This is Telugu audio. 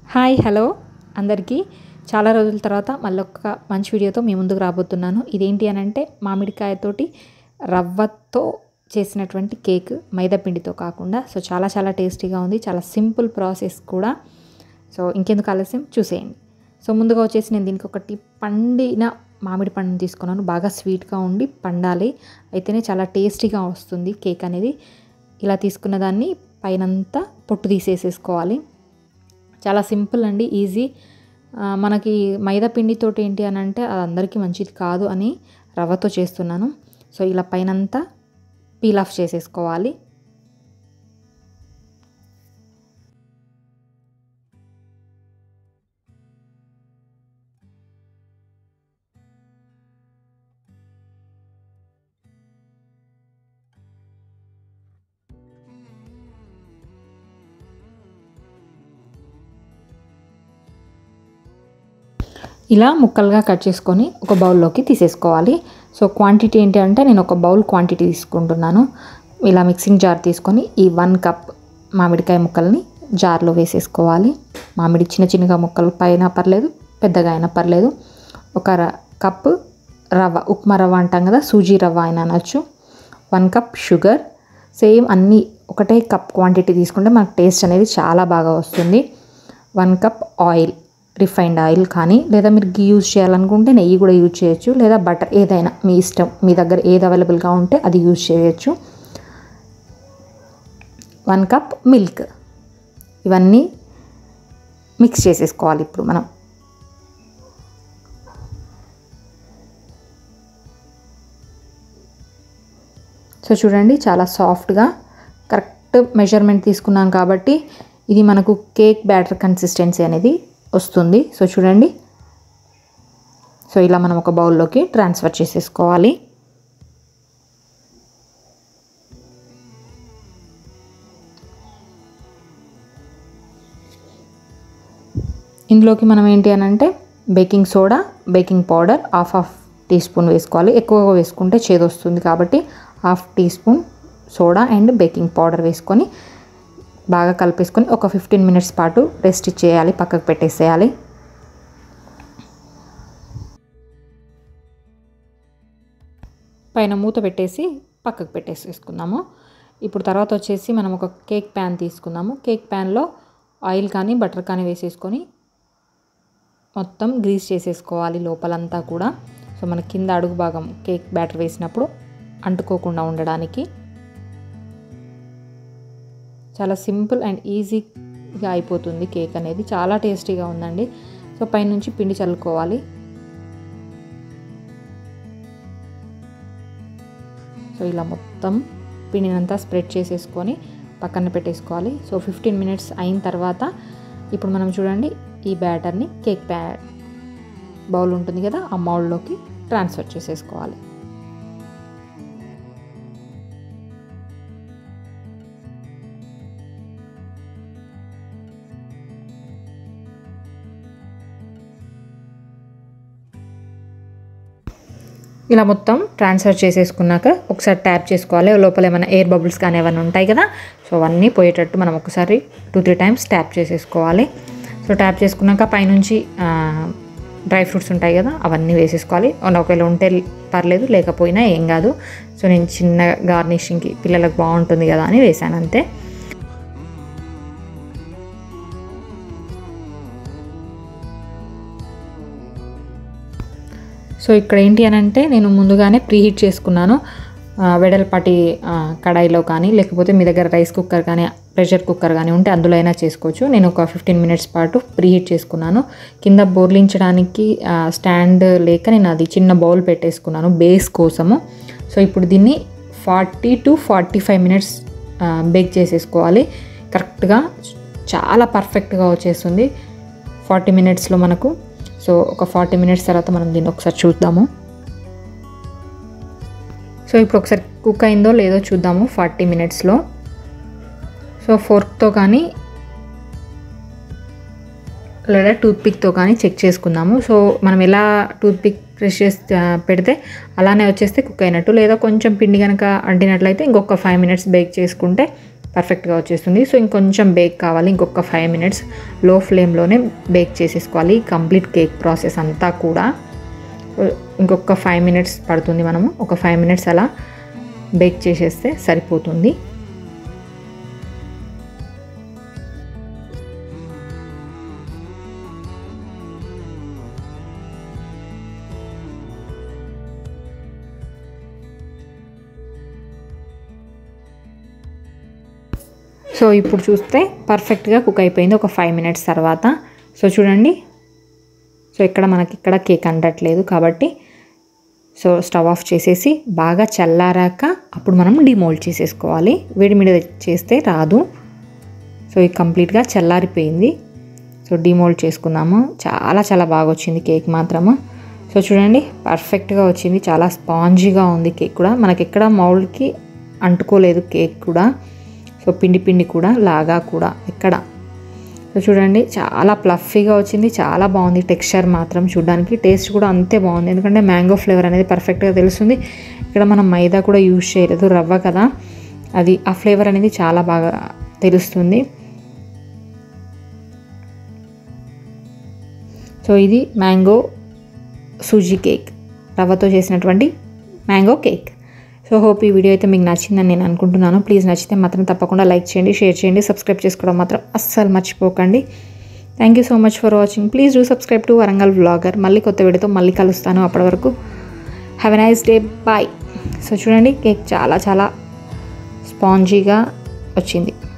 హాయ్ హలో అందరికీ చాలా రోజుల తర్వాత మళ్ళొక మంచి వీడియోతో మీ ముందుకు రాబోతున్నాను. ఇదేంటి అని అంటే మామిడికాయతోటి రవ్వతో చేసినటువంటి కేక్, మైదా పిండితో కాకుండా. సో చాలా టేస్టీగా ఉంది, చాలా సింపుల్ ప్రాసెస్ కూడా. సో ఇంకెందుకు ఆలస్యం, చూసేయండి. సో ముందుగా వచ్చేసి నేను దీనికి ఒకటి పండిన మామిడి పండుని తీసుకున్నాను. బాగా స్వీట్గా ఉండి పండాలి, అయితేనే చాలా టేస్టీగా వస్తుంది కేక్ అనేది. ఇలా తీసుకున్న దాన్ని పైనంతా పొట్టు తీసేసుకోవాలి. చాలా సింపుల్ అండి, ఈజీ. మనకి మైదా పిండితోటి ఏంటి అని అంటే అది అందరికీ మంచిది కాదు అని రవ్వతో చేస్తున్నాను. సో ఇలా పైనంతా పీల్ ఆఫ్ చేసేసుకోవాలి. ఇలా ముక్కలుగా కట్ చేసుకొని ఒక బౌల్లోకి తీసేసుకోవాలి. సో క్వాంటిటీ ఏంటి అంటే నేను ఒక బౌల్ క్వాంటిటీ తీసుకుంటున్నాను. ఇలా మిక్సింగ్ జార్ తీసుకొని ఈ 1 కప్ మామిడికాయ ముక్కల్ని జార్లో వేసేసుకోవాలి. మామిడి చిన్నగా ముక్కలు పైన పర్లేదు, పెద్దగా అయినా పర్లేదు. ఒక కప్పు రవ్వ, ఉప్మా రవ్వ అంటాం కదా, సూజీ రవ్వ అయినా అనొచ్చు. 1 కప్ షుగర్. సేమ్ అన్నీ ఒకటే కప్ క్వాంటిటీ తీసుకుంటే మనకు టేస్ట్ అనేది చాలా బాగా వస్తుంది. 1 కప్ ఆయిల్, రిఫైన్డ్ ఆయిల్ కానీ, లేదా మీరు గీ యూజ్ చేయాలనుకుంటే నెయ్యి కూడా యూజ్ చేయొచ్చు, లేదా బటర్, ఏదైనా మీ ఇష్టం. మీ దగ్గర ఏది అవైలబుల్గా ఉంటే అది యూజ్ చేయొచ్చు. 1 కప్ మిల్క్. ఇవన్నీ మిక్స్ చేసేసుకోవాలి ఇప్పుడు మనం. సో చూడండి, చాలా సాఫ్ట్గా కరెక్ట్ మెజర్మెంట్ తీసుకున్నాం కాబట్టి ఇది మనకు కేక్ బ్యాటర్ కన్సిస్టెన్సీ అనేది వస్తుంది. సో చూడండి, సో ఇలా మనం ఒక బౌల్లోకి ట్రాన్స్ఫర్ చేసేసుకోవాలి. ఇందులోకి మనం ఏంటి అని అంటే baking soda, baking powder half teaspoon వేసుకోవాలి. ఎక్కువగా వేసుకుంటే చేదు వస్తుంది కాబట్టి half teaspoon soda and baking powder వేసుకొని బాగా కలిపేసుకొని ఒక 15 మినిట్స్ పాటు రెస్ట్ ఇచ్చేయాలి, పక్కకు పెట్టేసేయాలి. పైన మూత పెట్టేసి పక్కకు పెట్టేసేసుకుందాము. ఇప్పుడు తర్వాత వచ్చేసి మనం ఒక కేక్ ప్యాన్ తీసుకుందాము. కేక్ ప్యాన్లో ఆయిల్ కానీ బటర్ కానీ వేసేసుకొని మొత్తం గ్రీస్ చేసేసుకోవాలి లోపలంతా కూడా. సో మన కింద అడుగు భాగం కేక్ బ్యాటర్ వేసినప్పుడు అంటుకోకుండా ఉండడానికి. చాలా సింపుల్ అండ్ ఈజీగా అయిపోతుంది కేక్ అనేది, చాలా టేస్టీగా ఉందండి. సో పైనుంచి పిండి చల్లుకోవాలి. సో ఇలా మొత్తం పిండినంతా స్ప్రెడ్ చేసేసుకొని పక్కన పెట్టేసుకోవాలి. సో 15 మినిట్స్ అయిన తర్వాత ఇప్పుడు మనం చూడండి ఈ బ్యాటర్ని కేక్ బౌల్ ఉంటుంది కదా, ఆ మౌల్డ్లోకి ట్రాన్స్ఫర్ చేసేసుకోవాలి. ఇలా మొత్తం ట్రాన్స్ఫర్ చేసేసుకున్నాక ఒకసారి ట్యాప్ చేసుకోవాలి. లోపల ఏమైనా ఎయిర్ బబుల్స్ కానీ ఏమైనా ఉంటాయి కదా, సో అవన్నీ పోయేటట్టు మనం ఒకసారి 2-3 టైమ్స్ ట్యాప్ చేసేసుకోవాలి. సో ట్యాప్ చేసుకున్నాక పైనుంచి డ్రై ఫ్రూట్స్ ఉంటాయి కదా, అవన్నీ వేసేసుకోవాలి. ఒకవేళ ఉంటే పర్లేదు, లేకపోయినా ఏం కాదు. సో నేను చిన్న గార్నిషింగ్కి పిల్లలకు బాగుంటుంది కదా అని వేసాను అంతే. సో ఇక్కడ ఏంటి అని అంటే నేను ముందుగానే ప్రీహీట్ చేసుకున్నాను. వెడల్పాటి కడాయిలో కానీ, లేకపోతే మీ దగ్గర రైస్ కుక్కర్ కానీ, ప్రెషర్ కుక్కర్ కానీ ఉంటే అందులో అయినా చేసుకోవచ్చు. నేను ఒక 15 మినిట్స్ పాటు ప్రీహీట్ చేసుకున్నాను. కింద బోర్లించడానికి స్టాండ్ లేక నేను అది చిన్న బౌల్ పెట్టేసుకున్నాను బేస్ కోసము. సో ఇప్పుడు దీన్ని 40 to 45 మినిట్స్ బేక్ చేసేసుకోవాలి. కరెక్ట్గా చాలా పర్ఫెక్ట్గా వచ్చేస్తుంది 40 మినిట్స్లో మనకు. సో ఒక 40 మినిట్స్ తర్వాత మనం దీన్ని ఒకసారి చూద్దాము. సో ఇప్పుడు ఒకసారి కుక్ అయిందో లేదో చూద్దాము 40 మినిట్స్లో. సో ఫోర్క్తో కానీ లేదా టూత్పిక్తో కానీ చెక్ చేసుకుందాము. సో మనం ఎలా టూత్పిక్ ప్రెస్ చేసి పెడితే అలానే వచ్చేస్తే కుక్ అయినట్టు, లేదా కొంచెం పిండి కనుక అంటినట్లయితే ఇంకొక 5 మినిట్స్ బేక్ చేసుకుంటే పర్ఫెక్ట్గా వచ్చేస్తుంది. సో ఇంకొంచెం బేక్ కావాలి, ఇంకొక 5 minutes లో ఫ్లేమ్లోనే బేక్ చేసేసుకోవాలి కంప్లీట్ కేక్ ప్రాసెస్ అంతా కూడా. ఇంకొక 5 minutes పడుతుంది, మనము ఒక 5 minutes అలా బేక్ చేసేస్తే సరిపోతుంది. సో ఇప్పుడు చూస్తే పర్ఫెక్ట్గా కుక్ అయిపోయింది ఒక 5 minutes తర్వాత. సో చూడండి, సో మనకి ఇక్కడ కేక్ అంటట్లేదు కాబట్టి సో స్టవ్ ఆఫ్ చేసేసి బాగా చల్లారాక అప్పుడు మనం డిమోల్డ్ చేసేసుకోవాలి. వేడి మీద చేస్తే రాదు. సో ఇది కంప్లీట్గా చల్లారిపోయింది. సో డిమోల్డ్ చేసుకుందాము. చాలా బాగా వచ్చింది కేక్ మాత్రము. సో చూడండి పర్ఫెక్ట్గా వచ్చింది, చాలా స్పాంజీగా ఉంది కేక్ కూడా. మనకి ఎక్కడ మౌల్డ్కి అంటుకోలేదు కేక్ కూడా. సో పిండి కూడా లాగా కూడా ఎక్కడ. సో చూడండి చాలా ప్లఫీగా వచ్చింది, చాలా బాగుంది. టెక్స్చర్ మాత్రం చూడడానికి, టేస్ట్ కూడా అంతే బాగుంది. ఎందుకంటే మ్యాంగో ఫ్లేవర్ అనేది పర్ఫెక్ట్గా తెలుస్తుంది. ఇక్కడ మనం మైదా కూడా యూజ్ చేయలేదు, రవ్వ కదా, అది ఆ ఫ్లేవర్ అనేది చాలా బాగా తెలుస్తుంది. సో ఇది మ్యాంగో సూజీ కేక్, రవ్వతో చేసినటువంటి మ్యాంగో కేక్. సో హోప్ ఈ వీడియో అయితే మీకు నచ్చిందని నేను అనుకుంటున్నాను. ప్లీజ్ నచ్చితే మాత్రం తప్పకుండా లైక్ చేయండి, షేర్ చేయండి, సబ్స్క్రైబ్ చేసుకోవడం మాత్రం అస్సలు మర్చిపోకండి. Thank you so much for watching. Please do subscribe to Warangal vlogger. మళ్ళీ కొత్త వీడియోతో మళ్ళీ కలుస్తాను. అప్పటి వరకు have a nice day, bye. So చూడండి కేక్ చాలా స్పాంజీగా వచ్చింది.